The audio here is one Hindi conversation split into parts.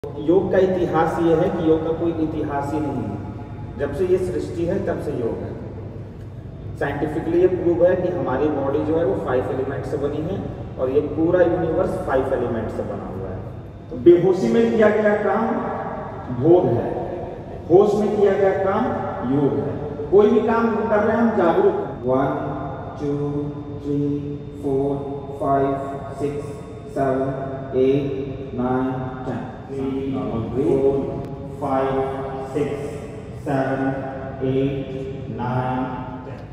योग का इतिहास ये है कि योग का कोई इतिहास ही नहीं है। जब से ये सृष्टि है तब से योग है। साइंटिफिकली ये प्रूव है कि हमारी बॉडी जो है वो 5 एलिमेंट से बनी है और ये पूरा यूनिवर्स 5 एलिमेंट से बना हुआ है। तो बेहोशी में किया गया काम भोग है, होश में किया गया काम योग है। कोई भी काम कर रहे हैं हम जागरूक हैं। 1 2 3 4 5 6 7 8 9 10 3 4 5 6 7 8 9 10।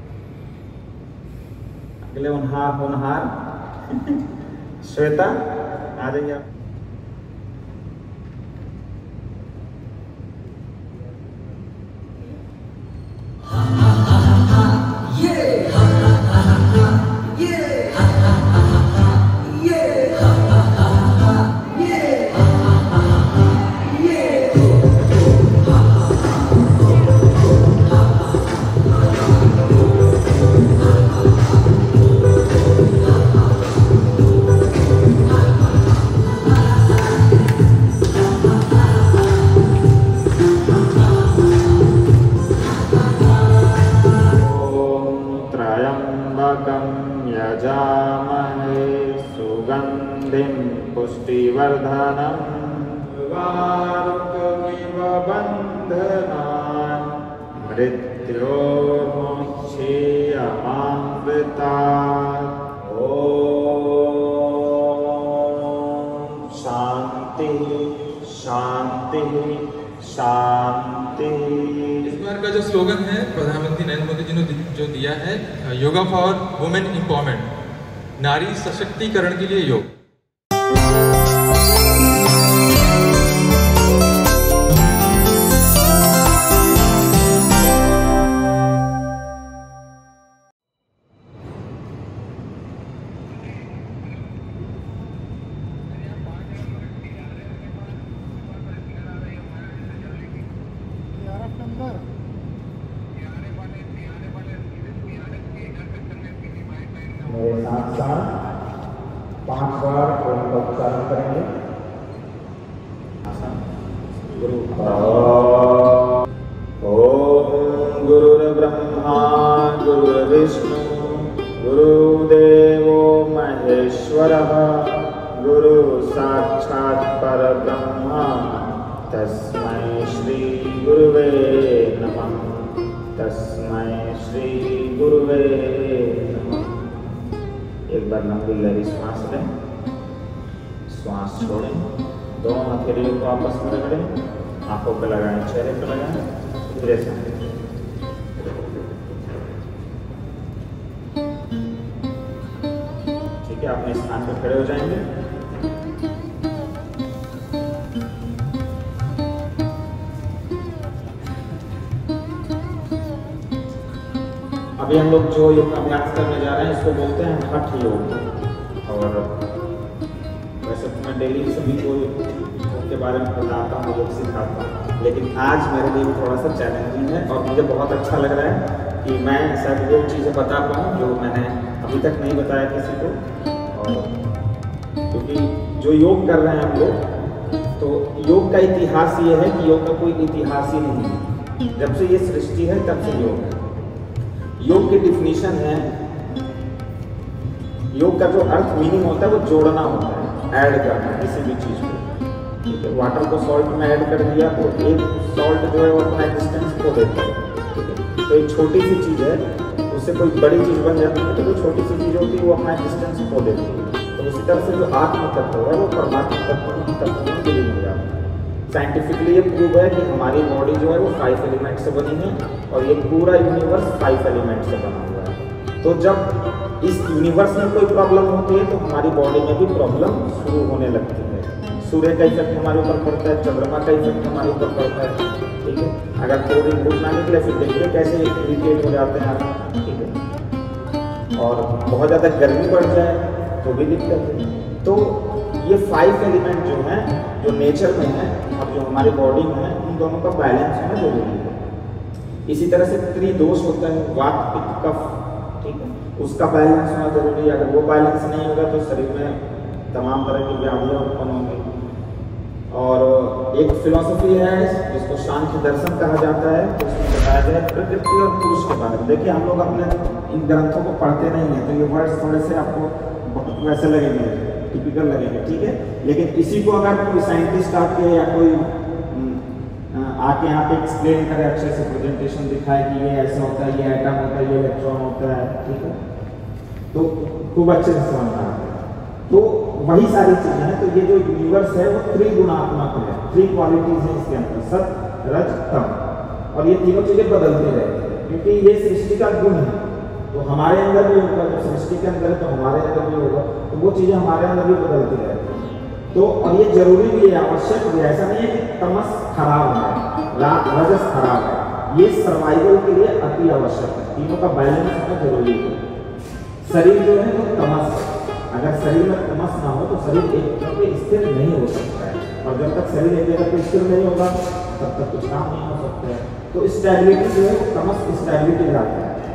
अगले होनहार श्वेता आ जाइए आप। यजामहे सुगंधिं पुष्टिवर्धनम् उर्वारुकमिव बन्धनान् मृत्योर्मुक्षीयमामृतात्। ॐ शांति शांति शांति। इस बार का जो स्लोगन है प्रधानमंत्री नरेंद्र मोदी जी ने जो दिया है, योगा फॉर वुमेन एम्पावरमेंट, नारी सशक्तिकरण के लिए योग। मेरे साथ साथ 5 बार ओम का उच्चारण करेंगे। गुरु ओम गुरुर्ब्रह्मा गुरुर्विष्णु गुरुदेवो महेश्वरः गुरु साक्षात् परब्रह्म तस्मै श्री गुरुवे नमः। तस्मै श्री गुरुवे नमः। एक बार लंबी लहरी श्वास लें, श्वास छोड़ें, दोनों हथेलियों को आपस में रगड़ें, आंखों पे लगाएं, चेहरे पे लगाएं, धीरे से। ठीक है, अपने स्थान पर खड़े हो जाएंगे। अभी हम लोग जो योग अभ्यास करने जा रहे हैं इसको बोलते हैं हठ योग। और वैसे तो मैं डेली सभी को योग के बारे में बताता हूँ, योग सिखाता हूँ, लेकिन आज मेरे लिए थोड़ा सा चैलेंजिंग है और मुझे बहुत अच्छा लग रहा है कि मैं शायद वो चीज़ें बता पाऊँ जो मैंने अभी तक नहीं बताया किसी को। और क्योंकि जो योग कर रहे हैं हम लोग, तो योग का इतिहास ये है कि योग का कोई इतिहास ही नहीं है। जब से ये सृष्टि है तब से योग है। योग की डिफिनीशन है, योग का जो अर्थ मीनिंग होता है वो जोड़ना होता है, ऐड करना किसी भी चीज को। ठीक है, वाटर को सॉल्ट में ऐड कर दिया तो एक सॉल्ट जो है वो अपना एग्जिस्टेंस खो देता है। ठीक है, तो एक छोटी सी चीज है, उससे कोई बड़ी चीज बन जाती है, तो कोई छोटी सी चीज होती है वो अपना एग्जिस्टेंस खो देती है। तो उसी तरह से जो आत्म तत्व है वो परमात्मा तत्व में विलीन हो जाता है। साइंटिफिकली ये प्रूव है कि हमारी बॉडी जो है वो 5 एलिमेंट से बनी है और ये पूरा यूनिवर्स 5 एलिमेंट से बना हुआ है। तो जब इस यूनिवर्स में कोई प्रॉब्लम होती है तो हमारी बॉडी में भी प्रॉब्लम शुरू होने लगती है। सूर्य का इफेक्ट हमारे ऊपर पड़ता है, चंद्रमा का इफेक्ट हमारे ऊपर पड़ता है। ठीक है, अगर 2 दिन धूप ना निकले फिर देखिए कैसे इरिटेट हो जाते हैं आप। ठीक है, और बहुत ज़्यादा गर्मी बढ़ जाए तो भी दिक्कत है। तो ये 5 एलिमेंट जो हैं, जो नेचर में है और जो हमारी बॉडी में है, उन दोनों का बैलेंस होना जरूरी है। इसी तरह से त्रिदोष होता है, वात पित्त कफ। ठीक है, उसका बैलेंस होना जरूरी है। अगर वो बैलेंस नहीं होगा तो शरीर में तमाम तरह की व्याधियाँ उत्पन्न होंगी। और एक फिलॉसफी है जिसको सांख्य दर्शन कहा जाता है, तो उसमें बताया गया प्रकृति और पुरुष के बारे में। देखिए हम लोग अपने इन ग्रंथों को पढ़ते नहीं हैं, तो ये वर्ड्स थोड़े से आपको बहुत वैसे लगेंगे, टिपिकल लगेंगे, ठीक है। लेकिन इसी को अगर कोई साइंटिस्ट आके या कोई आके यहाँ पे एक्सप्लेन करे, अच्छे से प्रेजेंटेशन दिखाए कि ये ऐसा होता है, ये एटम होता है, ये इलेक्ट्रॉन होता है, ठीक है, तो खूब अच्छे से समझना है। तो वही सारी चीजें हैं। तो ये जो यूनिवर्स है वो त्रिगुणात्मक है, 3 क्वालिटीज हैं इसके अंदर, सत्य रज तम, और ये तीनों चीजें बदलती रहती है क्योंकि ये सृष्टि का गुण है। तो हमारे अंदर भी होगा, जब सृष्टि के अंदर है तो हमारे अंदर भी होगा, तो वो चीजें हमारे अंदर भी बदलती रहती है। तो और ये जरूरी भी है, आवश्यक भी है। ऐसा नहीं है कि तमस खराब है, रजस खराब है, ये सर्वाइवल के लिए अति आवश्यक है। तीनों का बैलेंस होना जरूरी है। शरीर जो है वो तमस है, अगर शरीर में तमस ना हो तो शरीर एक जगह पे स्थिर नहीं हो सकता है, और जब तक शरीर एक जगह पे स्थिर नहीं होगा तब तक कुछ काम नहीं हो सकता है। तो स्टेबिलिटी जो है वो तमस स्टेबिलिटी लाता है।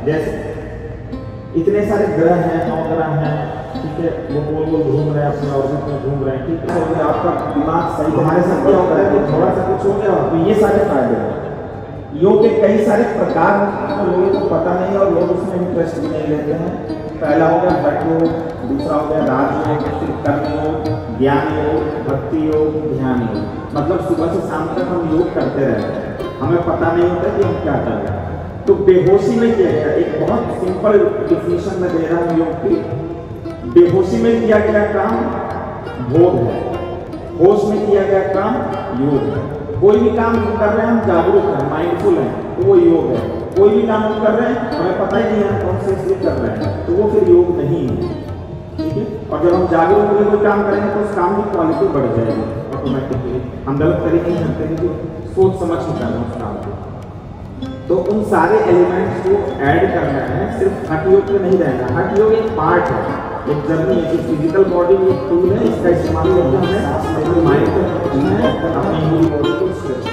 जैसे इतने सारे ग्रह हैं, 9 ग्रह हैं, ठीक है, वो गोल गोल घूम रहे हैं, अपने ऑर्बिट में घूम रहे हैं, ठीक है, तो आपका दिमाग सही हमारे साथ क्या होता है कि थोड़ा सा कुछ हो गया तो ये सारे फायदे हैं। योग के कई सारे प्रकार लोगों को पता नहीं और लोग उसमें इंटरेस्ट भी नहीं लेते हैं। पहला हो गया हठ योग, दूसरा हो गया राजयोग, फिर कर्म योग, ज्ञान योग, भक्ति योग, ध्यान योग। मतलब सुबह से शाम तक हम योग करते रहते हैं, हमें पता नहीं होता कि हम क्या कर रहे हैं। तो बेहोशी में किया गया, एक बहुत सिंपल डिफिनेशन में दे रहा हूँ योग की। बेहोशी में किया गया काम भोग है, होश में किया गया काम योग है। कोई भी काम हम कर रहे हैं, हम जागरूक हैं, माइंडफुल हैं, तो वो योग है। कोई भी काम हम कर रहे हैं, हमें पता ही नहीं है हम कौन से इसलिए कर रहे हैं, तो वो फिर योग नहीं है, ठीक है। और जब हम जागरूक होकर कोई काम करेंगे तो उस काम की क्वालिटी बढ़ जाएगी ऑटोमेटिकली। हम गलत तरीके नहीं करते हैं, कि सोच समझ के कर रहे हैं उस काम को। तो उन सारे एलिमेंट्स को ऐड करना है, सिर्फ हठ योग पे नहीं रहना। हठ योग एक पार्ट है, एक जर्नी है, फिजिकल बॉडी एक टूल है, इसका इस्तेमाल करते हैं अपने माइंड को जीना है, अपनी पूरी बॉडी को स्ट्रेच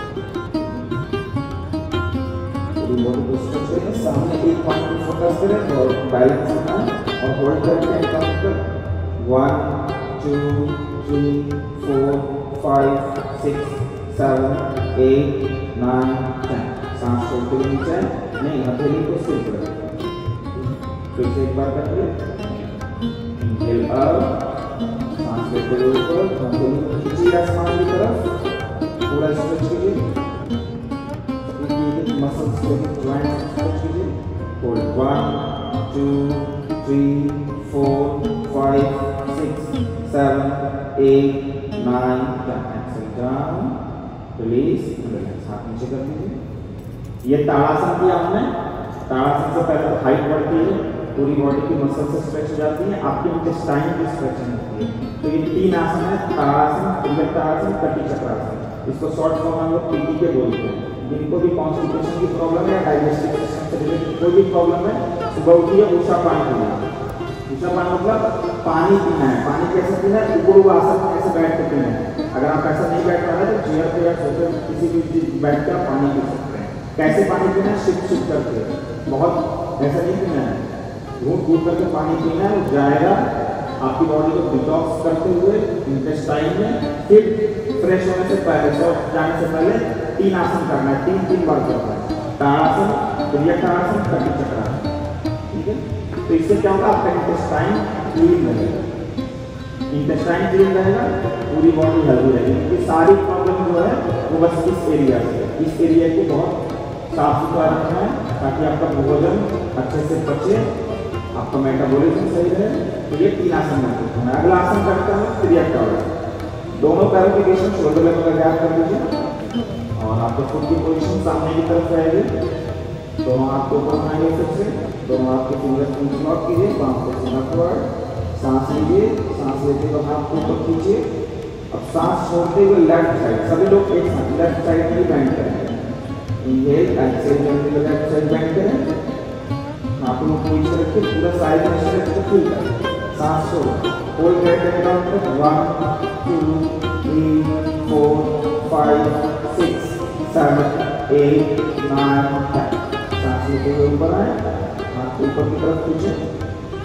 करें, सामने एक पॉइंट पर फोकस करें और बैलेंस करना और होल्ड करके काउंट कर 1 2 3 4 5 6 7 8 9 10। सांस छोड़ते हुए नीचे नहीं, हथेली को स्थिर करें। फिर से एक बार करिए, इनहेल अप, सांस लेते हुए ऊपर, हथेली को खींचिए आसमान की तरफ, पूरा स्ट्रेच कीजिए, मसल्स को जॉइंट्स स्ट्रेच कीजिए। Hold 1 2 3 4 5 6 7 8 9 10। Exhale down, release, relax, हाथ नीचे कर लीजिए। ये ताड़ासन किया हमने। ताड़ासन से पहले तो हाइट बढ़ती है, पूरी बॉडी की मसल से स्ट्रेच हो जाती है, आपकी इंटेस्टाइन की स्ट्रेचिंग होती है। तो ये 3 आसन है, ताड़ासन, त्रिगुणासन, कटी चक्रासन। इसको शॉर्ट फॉर्म में हम लोग पीटी के बोलते हैं। जिनको भी कॉन्स्टिपेशन की प्रॉब्लम है, डाइजेस्टिव सिस्टम से रिलेटेड कोई भी प्रॉब्लम है, सुबह उठिए ऊषा पानी पीना। ऊषा पानी मतलब पानी पीना है। पानी कैसे पीना है? ऊपर आसन में ऐसे बैठ के पीना है। अगर आप ऐसा नहीं बैठ पा रहे तो चेयर पे या सोफे किसी भी चीज बैठ कर पानी पी सकते हैं। कैसे पानी पीना है? शिप शिप करके, बहुत ऐसा नहीं पीना है, घूट घूट करके पानी पीना है। जाएगा आपकी बॉडी को डिटॉक्स करते हुए इंटेस्टाइन में। फिर फ्रेश होने से पहले, शौच जाने से पहले 3 आसन करना है, 3 बार करना है। ताड़ासन, त्रिगुणासन, कटी चक्रासन, ठीक है। तो इससे क्या होगा, आपका इंटेस्टाइन क्लीन रहेगा। इंटेस्टाइन क्लीन रहेगा, पूरी बॉडी हेल्दी रहेगी। क्योंकि सारी प्रॉब्लम जो है वो बस इस एरिया से, इस एरिया को बहुत साफ सुथरा रखना है ताकि आपका भोजन अच्छे से पचे, आपका मेटाबॉलिज्म सही रहे। तो ये 3 आसन करते हैं। अगला आसन करते हैं त्रियक्टासन। दोनों पैरों के बीच में शोल्डर लेवल गैप कर लीजिए और आपका खुद की पोजीशन सामने की तरफ रहेगी। दोनों हाथ को ऊपर उठाएंगे, फिर से दोनों हाथ के फिंगर्स को लॉक कीजिए, बांह को सीधा फॉरवर्ड, सांस लीजिए, सांस लेते हुए हाथ को ऊपर कीजिए। अब सांस छोड़ते हुए लेफ्ट साइड, सभी लोग एक साथ लेफ्ट साइड में बैंड करेंगे। इनहेल, एक्सहेल करते हुए लेफ्ट साइड बैंड करें। हाथों को पीछे रखिए, पूरा साइड में स्ट्रेच को फील करें। सांस छोड़ो, होल्ड करके काउंट करें 1 2 3 4 5 6 7 8 9 10। सांस लेते हुए ऊपर आए, हाथ ऊपर की तरफ खींचे,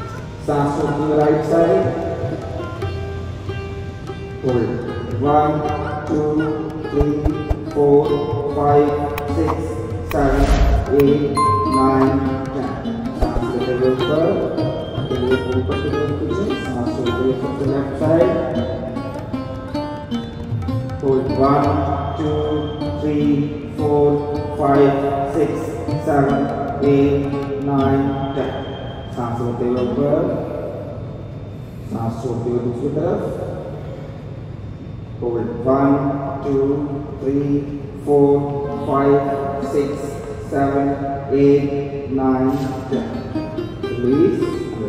सांस छोड़ते हुए राइट साइड, होल्ड 1 2 3, 4, 5, 6, 7, 8, 9, 10. सांस लेते हुए ऊपर, ऊपर की तरफ पीछे, सांस छोड़ते हुए सबसे लेफ्ट साइड. Hold 1, 2, 3, 4, 5, 6, 7, 8, 9, 10. सांस लेते हुए ऊपर, सांस छोड़ते हुए दूसरी तरफ. Hold 1, 2, 3, 4, 5, 6, 7, 8, 9, 10. Release.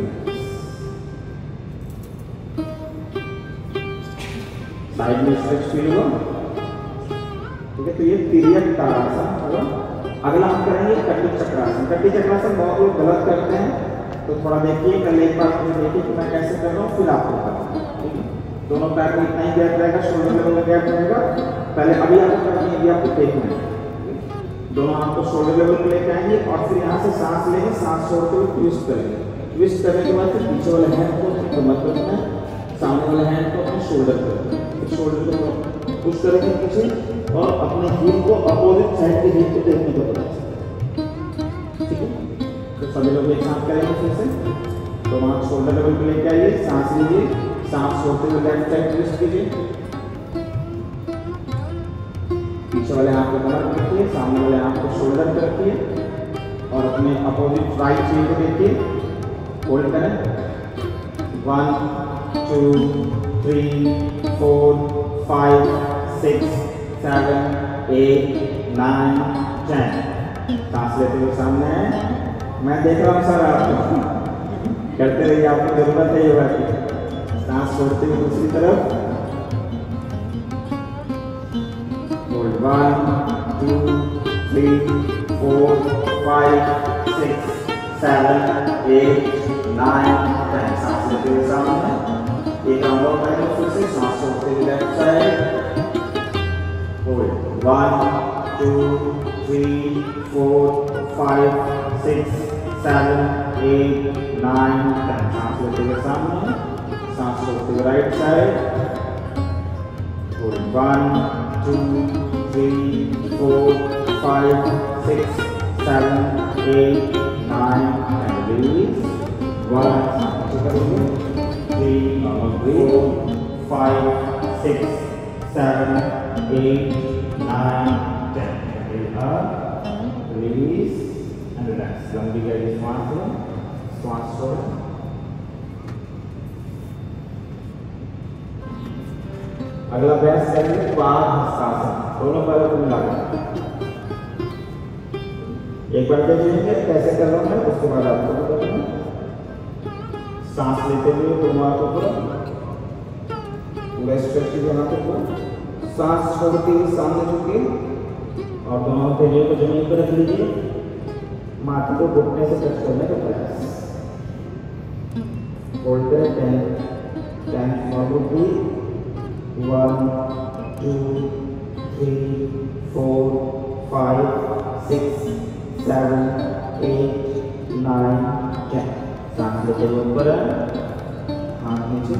साइड में स्ट्रेच फील हुआ. ठीक है, तो ये पीरियड ताड़ासन हुआ. अगला हम करेंगे कटी चक्रासन. कटी चक्रासन बहुत लोग गलत करते हैं, तो थोड़ा देखिए, कल एक बार मुझे देखिए कि मैं कैसे कर रहा हूँ, फिर आपको करना है. ठीक है, दोनों पैर में इतना ही गैप रहेगा, शोल्डर लेवल में गैप रहेगा. पहले अभी आपको करनी है, अभी आपको देखना है. दोनों हाथ को शोल्डर लेवल पे लेके आएंगे और फिर यहाँ से सांस लेंगे, सांस छोड़ते हुए ट्विस्ट करेंगे. ट्विस्ट करने के बाद फिर पीछे वाले हैंड को अपनी कमर पर रखना है, सामने वाले हैंड को अपने शोल्डर पर रखना है. शोल्डर को पुश करेंगे पीछे और अपने हील को अपोजिट साइड के हील को देखने को पता चलेगा. ठीक है, तो सभी लोग एक साथ करेंगे फिर से. तो वहाँ शोल्डर लेवल पे लेके आइए, सांस लीजिए, सांस छोड़ते हुए लेफ्ट साइड ट्विस्ट कीजिए. पीछे वाले हाथ को कमर पर रखिए, सामने वाले हाथ को शोल्डर पर रखिए और अपने अपोजिट राइट हील को देखिए. होल्ड करें. 1, 2, 3, 4, 5, 6, 7, 8, 9, 10. सांस लेते हुए सामने है. मैं देख रहा हूँ सर, आपको करते रहिए, आपको जरूरत है ये बात. सांस छोड़ते हुए दूसरी तरफ. 1, 2, 3, 4, 5, 6, 7, 8, 9, 10. सांस लेते हुए सामने. एक राउंड और करेंगे फिर से. सांस छोड़ते हुए लेफ्ट साइड. होल्ड 1, 2, 3, 4, 5, 6, 7, 8, 9, 10. सांस लेते हुए सामने. सांस छोड़ते हुए right side. Hold 1, 2, 3, 4, 5, 6, 7, 8, 9, and release. 1, 3, 4, 5, 6, 7, 8, 9, 10. Release and relax. लंबी गहरी श्वास लें, श्वास छोड़ें. अगला अभ्यास करेंगे पादहस्तासन. दोनों पैरों को मिलाकर एक बार देख लीजिए कैसे कर रहा हूं मैं, उसके बाद आपको बताऊंगा. सांस लेते हुए दोनों हाथों को पूरा स्ट्रेच कीजिए, हाथों को. सांस छोड़ते हुए सामने झुकिए और दोनों हथेलियों को जमीन पर रख लीजिए. माथे को घुटने से टच करने का प्रयास. होल्ड करें 10 फॉरवर्ड ब्रीथ. 1, 2, 3, 4, 5, 6, 7, 8, 9, 10. सांस लेते हुए ऊपर, हाथ नीचे.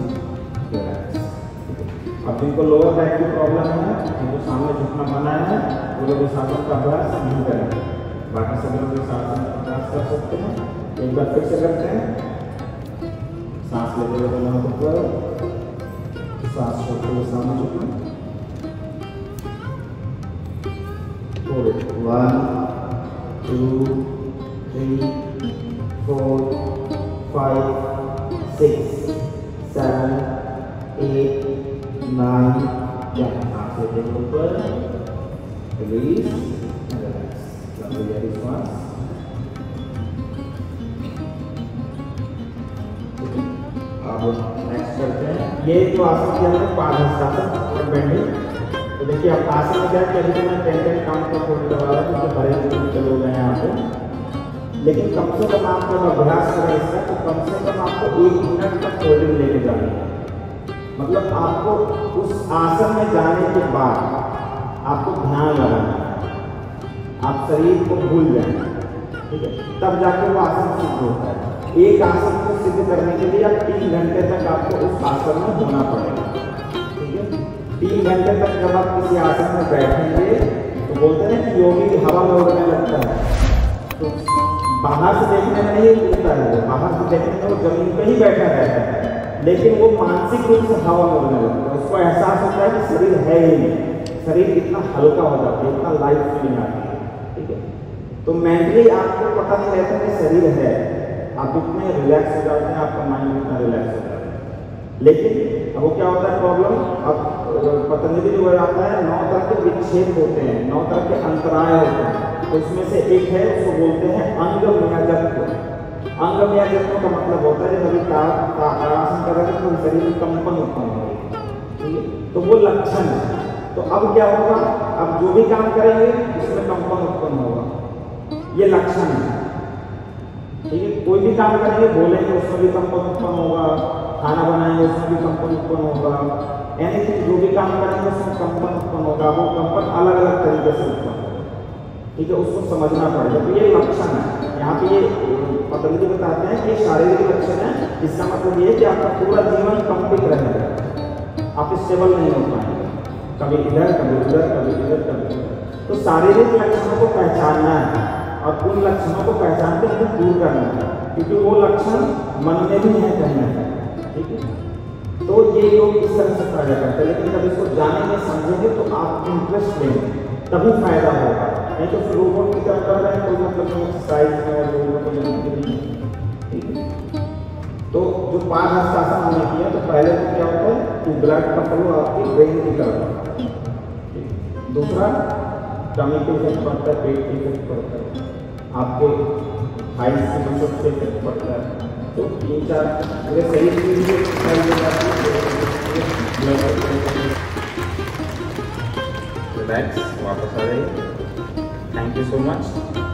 अब जिनको लोअर बैक की प्रॉब्लम है, जिनको सामने झुकना मना है, वो लोग इस आसन का अभ्यास नहीं करेंगे. बाकी सभी लोग इस आसन का अभ्यास कर सकते हैं. एक बार फिर से करते हैं. सांस लेते हुए दोनों हाथ ऊपर, सांस छोड़ते हुए सामने झुकना. 1, 2, 3, 4, 5, 6, 7, 8, 9, 10. सांस लेते हुए ऊपर, रिलीज एंड रिलैक्स. लंबी गहरी श्वास. अब नेक्स्ट करते हैं. ये जो आसन किया हमने पादहस्तासन बेंडिंग. तो देखिए अब आसन में क्या किया, अभी तो मैं 10 काउंट का फोल्ड करवा रहा हूँ क्योंकि बड़े लोग हैं यहाँ पे. लेकिन कम से कम आप जब अभ्यास करें इसका, तो कम से कम आपको 1 मिनट तक फोल्डिंग लेके जानी है. मतलब आपको उस आसन में जाने के बाद आपको ध्यान लगाना है, आप शरीर को भूल जाए. ठीक है, तब जाके वो आसन सिद्ध होता है. एक आसन को सिद्ध करने के लिए आप 3 घंटे तक आपको उस आसन में होना पड़ेगा. ठीक है, 3 घंटे तक जब आप किसी आसन में बैठेंगे तो बोलते हैं कि योगी हवा में उड़ने लगता है। तो बाहर से देखने में नहीं उड़ता है, बाहर से देखने में वो जमीन पे ही बैठा रहता है, लेकिन वो मानसिक रूप से हवा में उड़ने लगता है। उसको एहसास होता है कि शरीर है ही नहीं, शरीर इतना हल्का हो जाता है, इतना लाइट फीलिंग आती है। ठीक है, तो मेंटली आपको पता नहीं रहता कि शरीर है, आप इतने रिलैक्स हो जाते हैं, आपका माइंड इतना रिलैक्स हो जाता है। लेकिन अब वो क्या होता है प्रॉब्लम, अब पतंजलि जो आता है 9 तरह के विक्षेप होते हैं, 9 तरह के अंतराय होते हैं। तो उसमें से एक है, उसको बोलते हैं अंग म्याजत्व। अंग म्याजत्व का मतलब होता है जब आसन कर रहे तो शरीर में कंपन उत्पन्न होगी। ठीक है, तो वो लक्षण है। तो अब क्या होगा, अब जो भी काम करेंगे उसमें कंपन उत्पन्न होगा, ये लक्षण है। ठीक है, कोई भी काम करेंगे, बोलेंगे उसमें भी कंपन उत्पन्न होगा, खाना बनाएंगे उसमें भी कंपन उत्पन्न होगा, एनीथिंग जो भी काम करेंगे उसमें कंपन उत्पन्न होगा। वो कंपन अलग अलग तरीके से उत्पन्न होगा। ठीक है, उसको समझना पड़ेगा। तो ये लक्षण है, यहाँ पे ये पतंजलि बताते हैं कि शारीरिक लक्षण है। इसका मतलब ये है कि आपका पूरा जीवन कंपित रहेगा, आप स्टेबल नहीं हो पाएंगे, कभी इधर कभी उधर, कभी इधर कभी उधर। तो शारीरिक लक्षणों को पहचानना है और उन लक्षणों को पहचान कर उन्हें दूर करना है, क्योंकि वो लक्षण मन में भी है कहीं ना कहीं। ठीक है, तो ये योग इस तरह से फायदा करते हैं। लेकिन जब इसको जानेंगे समझेंगे तो आप इंटरेस्ट लेंगे तभी फायदा होगा, नहीं तो फिर रोबोट की तरह कर रहे हैं, कोई मतलब नहीं एक्सरसाइज में और रोबोट को जरूरत नहीं। ठीक है, तो जो 5 हस्तासन होने की है, तो पहले तो क्या होता है कि ब्लड का फ्लो आपकी ब्रेन की तरफ, दूसरा टमी पे इफेक्ट पड़ता है, पेट पे इफेक्ट पड़ता है, आपके हाइट से मसल्स पे इफेक्ट पड़ता है। तो 3-4 पूरे शरीर की भी एक्सरसाइज हो जाती है। रिलैक्स, वापस आ जाइए। Thank you so much.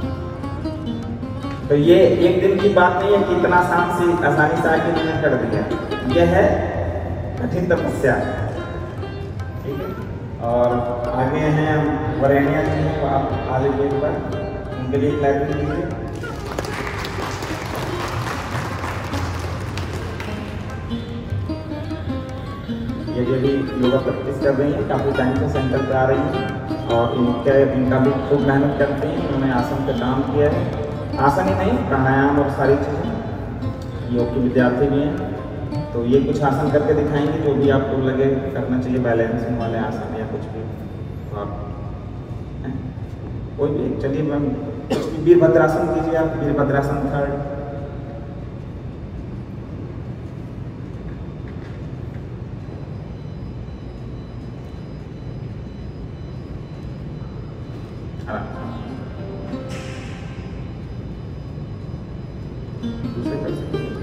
तो ये एक दिन की बात नहीं है कि इतना आसानी से आगे मैंने कर दिया, यह है कठिन तपस्या। ठीक है, और आगे हैं वरेण्या जी, तो आप आ जाइए एक बार, उनके लिए क्लैपिंग कीजिए। ये जो भी योगा प्रैक्टिस कर रही हैं, काफ़ी टाइम से सेंटर पे आ रही हैं और इनका भी खूब मेहनत करते हैं। इन्होंने आसन पे काम किया है, आसन ही नहीं प्राणायाम और सारी चीज़ें। योग के विद्यार्थी भी हैं, तो ये कुछ आसन करके दिखाएंगे जो भी आपको लगे करना चाहिए, बैलेंसिंग वाले आसन या कुछ भी। तो आप कोई भी, चलिए मैम कुछ भी वीरभद्रासन कीजिए आप, वीरभद्रासन 3rd। दूसरे कर सकते हैं।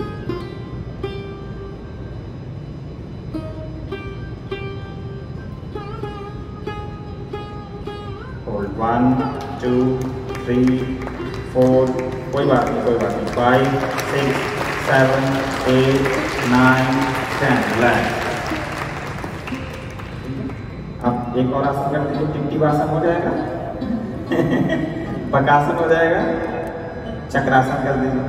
होल्ड 1 2 3 4, कोई बात नहीं 5 6 7 8 9 10 लैंड। अब एक और आसन कर दीजिए, टिप्टिवासन हो जाएगा, पकासन हो जाएगा, चक्रासन कर दीजिए।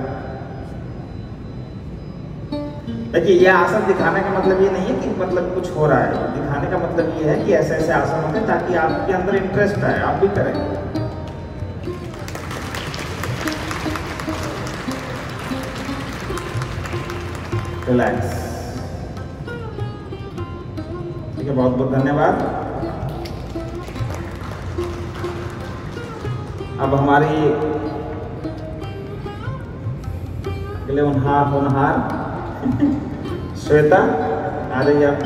देखिए, यह आसन दिखाने का मतलब ये नहीं है कि मतलब कुछ हो रहा है, दिखाने का मतलब ये है कि ऐसे ऐसे आसन होते हैं ताकि आपके अंदर इंटरेस्ट आए, आप भी करें। रिलैक्स। ठीक है, बहुत बहुत धन्यवाद। अब हमारी अगले होनहार श्वेता आ रही है। आप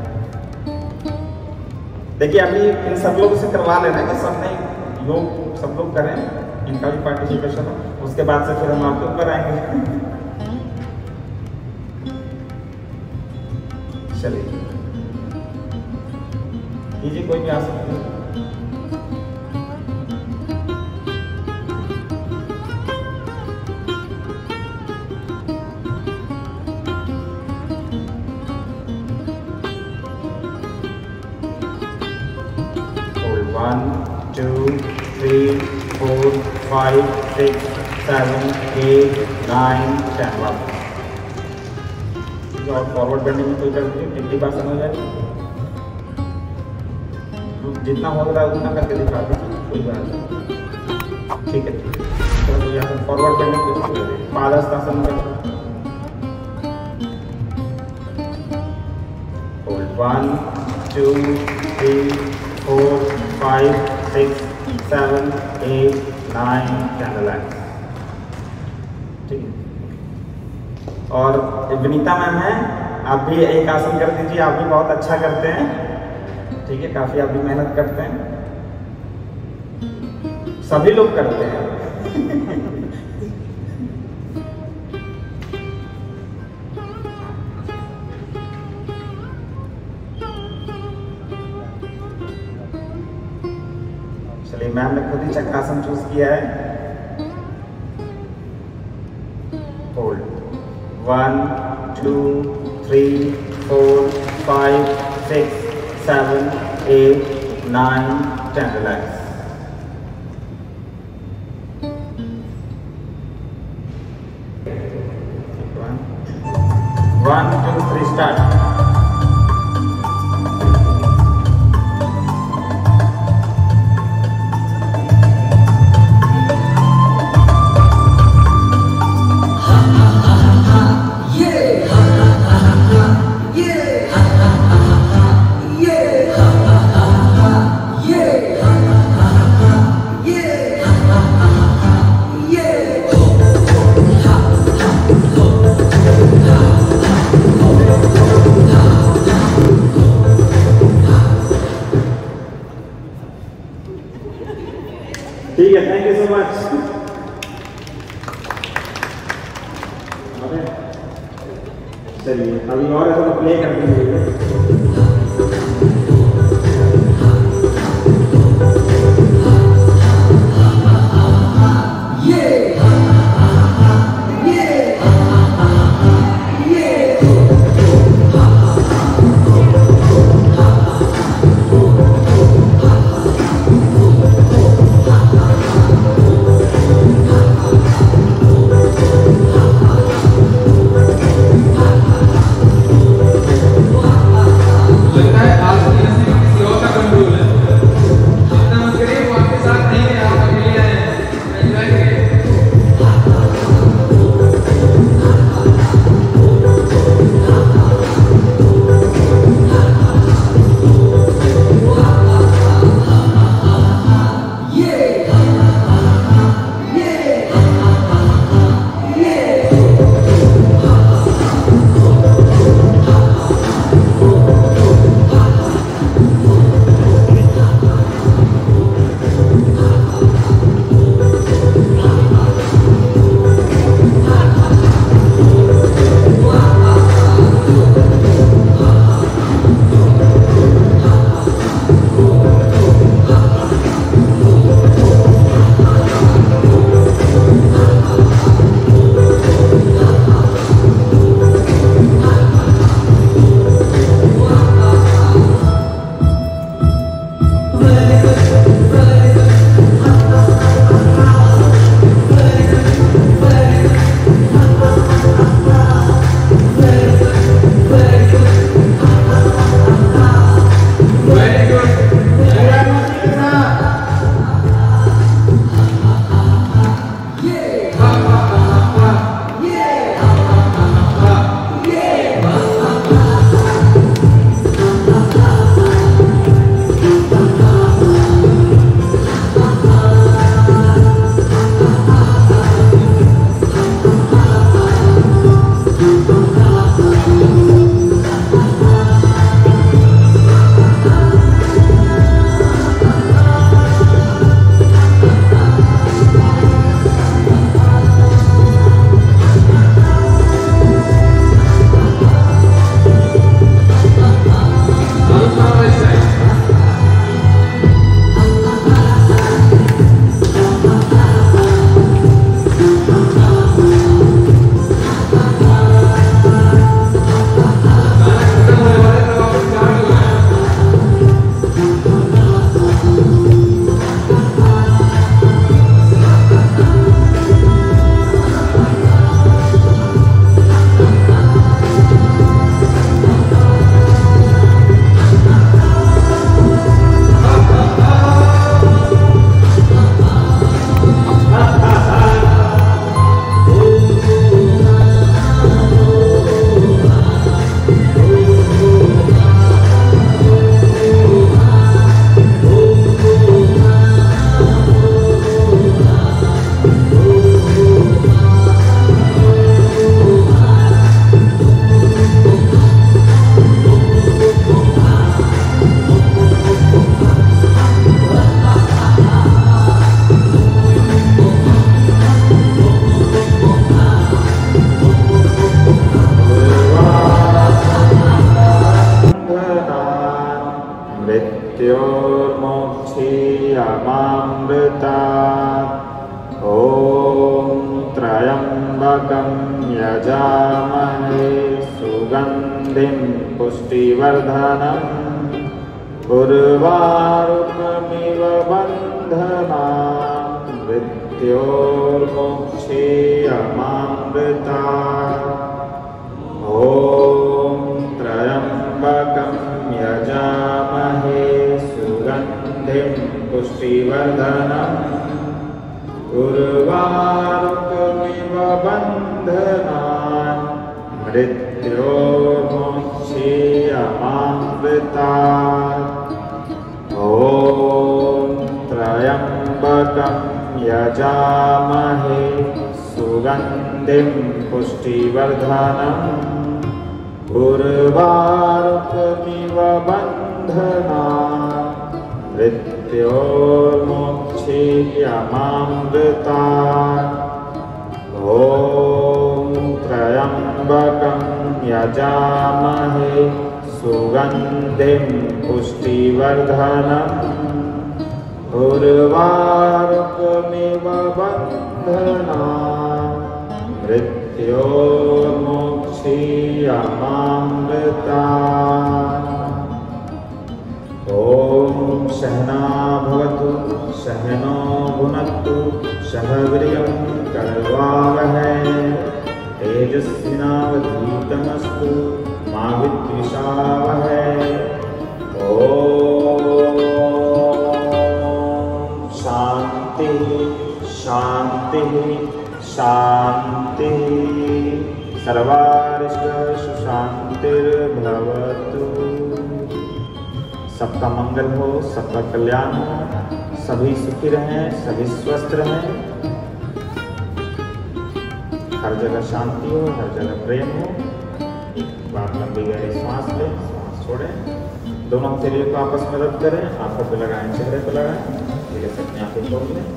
देखिए, अभी इन सब लोगों से करवा लेना कि सबने योग सब लोग करें, इनका भी पार्टिसिपेशन हो, उसके बाद से फिर हम आपके ऊपर आएंगे। चलिए कीजिए, कोई भी आ सकते हैं। Hold 1 2 3 4 5 6 7 8 9 10 वापस। और फॉरवर्ड बेंडिंग में कोई कर दीजिए, टिप्टिवासन हो जाए। जितना हो रहा है उतना करके दिखा दीजिए, कोई बात नहीं। ठीक है, तो यहाँ से फॉरवर्ड करने की कोशिश करें। पादहस्तासन कर 1 2 3 4 5 6 7 8 9 कैंडल एक्स। ठीक है, और विनीता मैम है, आप भी एक आसन कर दीजिए, आप भी बहुत अच्छा करते हैं। ठीक है, काफी आप भी मेहनत करते हैं, सभी लोग करते हैं। चलिए, मैम ने खुद ही चक्रासन चूज किया है। Hold 1 2 3 4 5 6 7 8 9 10 relax. 1 2 3 स्टार्ट। ठीक है, थैंक यू सो मच। चलिए, अभी और ऐसा तो प्ले कर दीजिए। पुष्टिवर्धनम् ॐ त्र्यम्बकं यजामहे सुगन्धिं पुष्टिवर्धनम् उर्वारुकमिव बन्धनान् मृत्योर्मोक्षेयमामृतात् ॐ त्र्यम्बकं यजामहे सुगन्धिं पुष्टिवर्धनम् उर्वारुकमिव बन्धनान् मृत्योर्मोक्षेयमामृतात् ॐ त्र्यम्बकं यजामहे सुगन्धिं पुष्टिवर्धनम् उर्वारुकमिव बन्धनान् मृत्योर्मोक्षेयमामृतात् ॐ त्र्यम्बकं यजामहे सुगन्धिं पुष्टिवर्धनम् उर्वारुकमिव बन्धनान् मृत्योर्मोक्षेयमामृतात् ॐ सहना भवतु सहनो भुनक्तु सह वीर्यं करवावहै तेजस्विनावधीतमस्तु मा विद्विषावहै ॐ शान्ति शान्ति शान्ति सर्वारिष्ट शान्तिर्भवतु। सबका मंगल हो, सबका कल्याण हो, सभी सुखी रहें, सभी स्वस्थ रहें, हर जगह शांति हो, हर जगह प्रेम हो। बात लंबी गहरी सांस लें, सांस छोड़ें, दोनों हथेलियों को आपस में रब करें, आंखों पे लगाएं, चेहरे पे लगाएं, धीरे से अपनी आंखें खोल लें।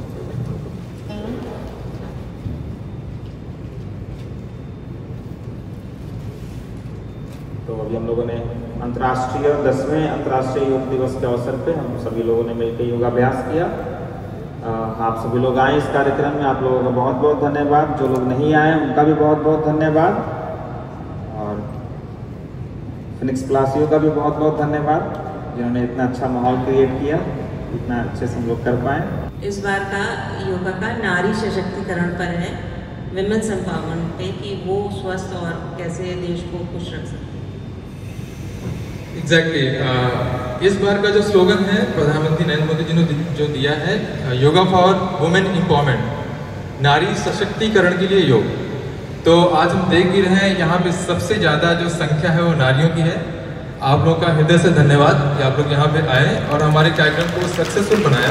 तो अभी हम लोगों ने अंतर्राष्ट्रीय 10वें अंतर्राष्ट्रीय योग दिवस के अवसर पे हम सभी लोगों ने मिलकर योगाभ्यास किया। आप सभी लोग आए इस कार्यक्रम में, आप लोगों का बहुत बहुत धन्यवाद। जो लोग नहीं आए उनका भी बहुत बहुत धन्यवाद, और फिनिक्स क्लासियों का भी बहुत बहुत धन्यवाद जिन्होंने इतना अच्छा माहौल क्रिएट किया, इतना अच्छे से हम लोग कर पाए। इस बार का योगा का नारी सशक्तिकरण पर है, विमेंस एम्पावरमेंट पे, कि वो स्वस्थ और कैसे देश को खुश रख सकते। एग्जैक्टली इस बार का जो स्लोगन है प्रधानमंत्री नरेंद्र मोदी जी ने जो दिया है, योगा फॉर वुमेन एम्पावरमेंट, नारी सशक्तिकरण के लिए योग। तो आज हम देख भी रहे हैं यहाँ पे सबसे ज़्यादा जो संख्या है वो नारियों की है। आप लोगों का हृदय से धन्यवाद कि आप लोग यहाँ पे आए और हमारे कार्यक्रम को सक्सेसफुल बनाया।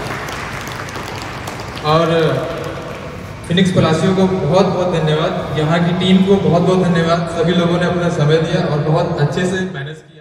और फिनिक्स क्लासियों को बहुत बहुत धन्यवाद, यहाँ की टीम को बहुत बहुत धन्यवाद। सभी लोगों ने अपना समय दिया और बहुत अच्छे से मैनेज किया।